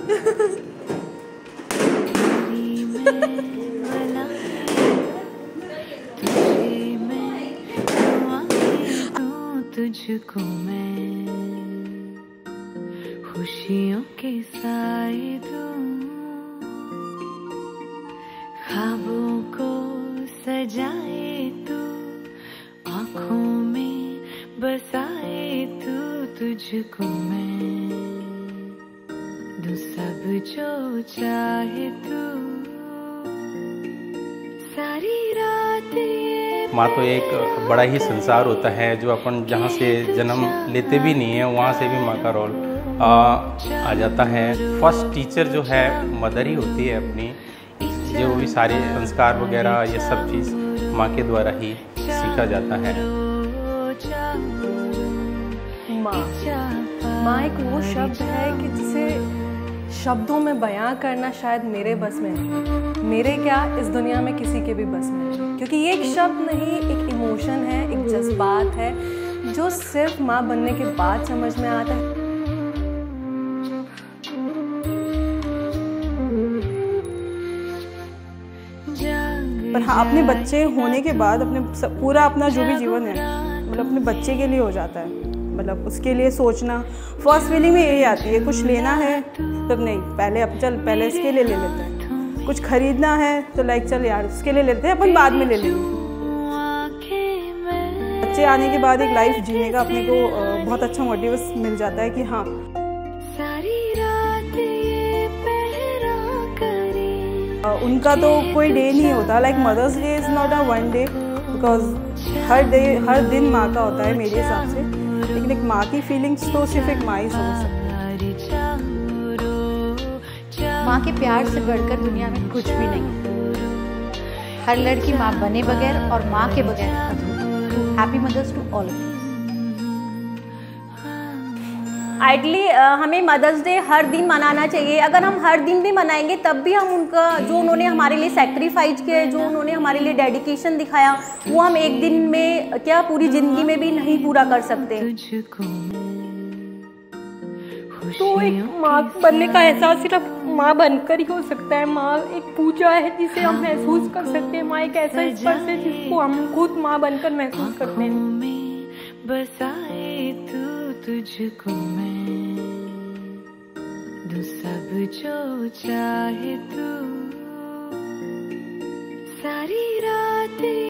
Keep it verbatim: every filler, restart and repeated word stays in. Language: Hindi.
तुझको मैं खुशियों के साए दूं, ख्वाबों को सजाए तू, आँखों में बसाए तू। तुझको मैं दूं सब जो चाहे तू, सारी रात ये। माँ तो एक बड़ा ही संसार होता है, जो अपन जहाँ से जन्म लेते भी नहीं है वहाँ से भी माँ का रोल आ, आ जाता है। फर्स्ट टीचर जो है मदर ही होती है अपनी, जो भी सारे संस्कार वगैरह ये सब चीज़ माँ के द्वारा ही सीखा जाता है। माँ माँ एक वो शब्द है कि जिसे शब्दों में बयां करना शायद मेरे बस में नहीं, मेरे क्या इस दुनिया में किसी के भी बस में नहीं, क्योंकि ये एक शब्द नहीं, एक इमोशन है, एक जज्बात है जो सिर्फ माँ बनने के बाद समझ में आता है। पर हाँ, अपने बच्चे होने के बाद अपने पूरा अपना जो भी जीवन है मतलब अपने बच्चे के लिए हो जाता है। मतलब उसके लिए सोचना, फर्स्ट फीलिंग में यही आती है, कुछ लेना है तब नहीं, पहले अब चल पहले इसके लिए ले लेते हैं, कुछ खरीदना है तो लाइक चल यार उसके लिए लेते हैं, अपन बाद में ले लेंगे। बच्चे आने के बाद एक लाइफ जीने का अपने को बहुत अच्छा मोटिव मिल जाता है कि हाँ उनका तो कोई डे नहीं होता, like mother's day is not a one day, because हर डे हर दिन माँ का होता है मेरे हिसाब से, लेकिन एक माँ की फीलिंग्स तो सिर्फ एक माँ ही समझ सकती है। माँ के प्यार से बढ़कर दुनिया में कुछ भी नहीं है। हर लड़की माँ बने बगैर और माँ के बगैर अधूरी। Happy mother's to all of you. Ideally हमें मदर्स डे हर दिन मनाना चाहिए। अगर हम हर दिन भी मनाएंगे तब भी हम उनका जो उन्होंने हमारे लिए सेक्रीफाइस किया है, जो उन्होंने हमारे लिए डेडिकेशन दिखाया, वो हम एक दिन में क्या पूरी ज़िंदगी में भी नहीं पूरा कर सकते। तो एक माँ बनने का एहसास सिर्फ माँ बनकर ही हो सकता है। माँ एक पूजा है जिसे हम महसूस कर सकते हैं। माँ एक ऐसा स्पर्श है जिसको हम खुद माँ बनकर महसूस करते हैं। बसाए तू तुझको मैं दूं सब जो चाहे तू, सारी रात